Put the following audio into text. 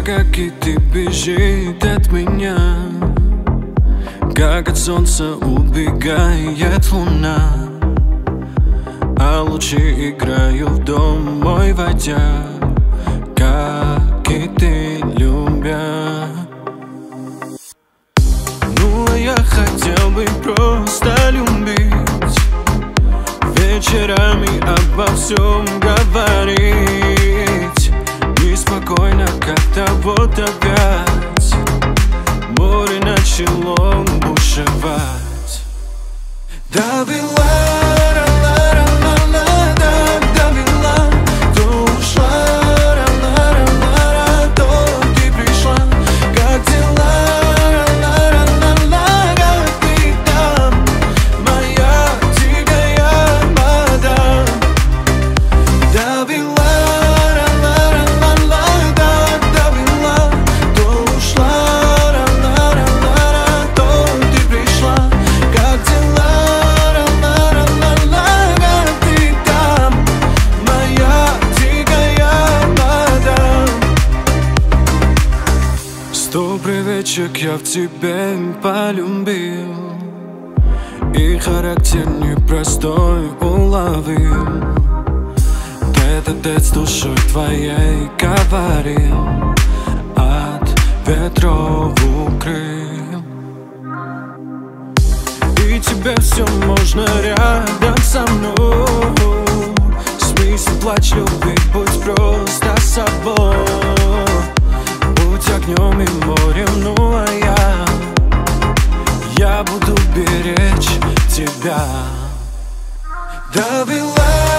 как и ты, бежит от меня, как от солнца убегает луна, а лучи играют в дом мой войдя, как и ты, любя. Ну а я хотел бы просто любить, вечерами обо всем говорить, неспокойно как-то вот опять море начало бушевать. Довела, довела, то ушла, то ты пришла. Как дела, как ты там, моя дикая мадам? Довела, сто привычек я в тебе полюбил, и характер непростой уловил. Тет-а-тет с душой твоей говорил, от ветров укрыл. И тебе все можно рядом со мной. Смейся, плачь, люби, будь просто собой. Будь огнем и морем, ну а я буду беречь тебя. Довела.